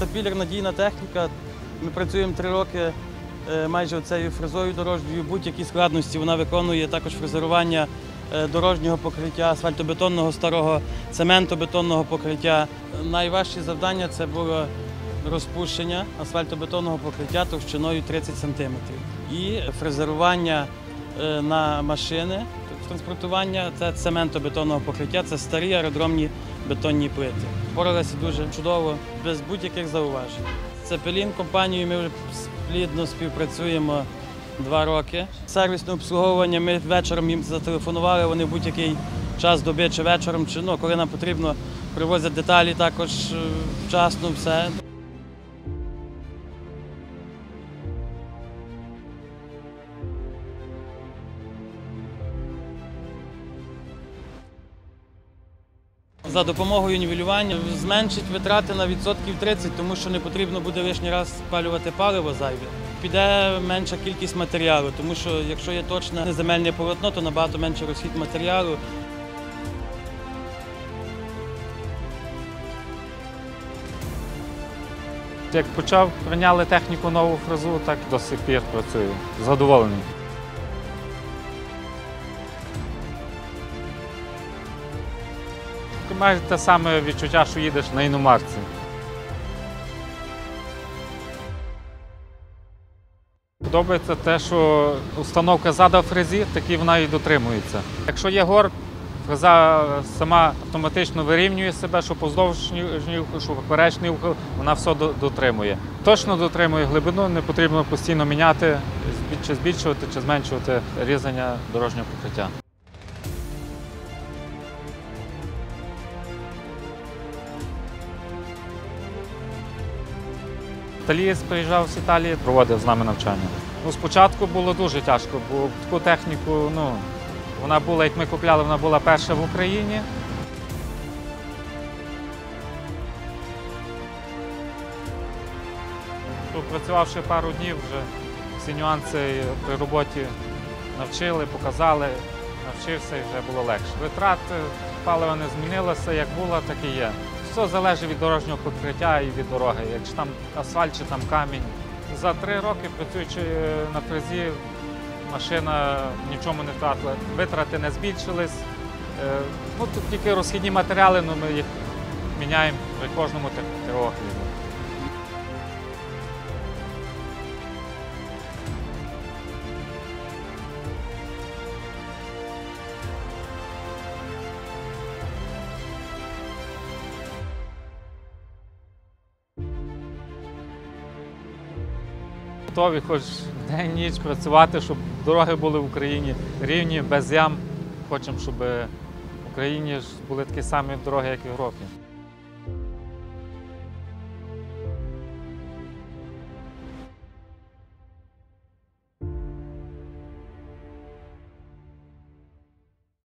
Caterpillar – надійна техніка. Ми працюємо 3 роки майже цією фрезою дорожньою. Будь-які складності вона виконує, також фрезерування дорожнього покриття, асфальтобетонного старого, цементобетонного покриття. Найважче завдання – це було розпущення асфальтобетонного покриття товщиною 30 см. І фрезерування на машини, транспортування – це цементобетонного покриття, це старі аеродромні бетонні плити. Впоралися дуже чудово, без будь-яких зауважень. З Цепелін компанією ми вже плідно співпрацюємо 2 роки. Сервісне обслуговування, ми вечором їм зателефонували, вони в будь-який час доби чи вечором, чи коли нам потрібно, привозять деталі також вчасно, все. За допомогою нівелювання зменшить витрати на відсотків 30, тому що не потрібно буде лишній раз спалювати паливо зайве. Піде менша кількість матеріалу, тому що якщо є точне земельне полотно, то набагато менший розхід матеріалу. Як почав, прийняли техніку нову фрезу, так до сих пір працюю. Задоволений. Майже те саме відчуття, що їдеш на іномарці. Подобається те, що установка ззаду фрезі, так і вона і дотримується. Якщо є горб, фреза сама автоматично вирівнює себе, що поздовжній угол, що поперечний угол, вона все дотримує. Точно дотримує глибину, не потрібно постійно міняти, чи збільшувати, чи зменшувати різання дорожнього покриття. Італієць приїжджав з Італії, проводив з нами навчання. Спочатку було дуже тяжко, бо таку техніку, вона була, як ми купляли, вона була перша в Україні. Попрацювавши пару днів, вже всі нюанси при роботі навчили, показали, навчився і вже було легше. Витрат палива не змінилося, як було, так і є. Все залежить від дорожнього покриття і від дороги, якщо там асфальт чи там камінь. За 3 роки, працюючи на фрезі, машина нічому не втратила, витрати не збільшились. Тут тільки розхідні матеріали, ми їх міняємо при кожному техогляді. Готові хоч день-ніч працювати, щоб дороги були в Україні рівні, без ям. Хочемо, щоб в Україні були такі самі дороги, як в Європі.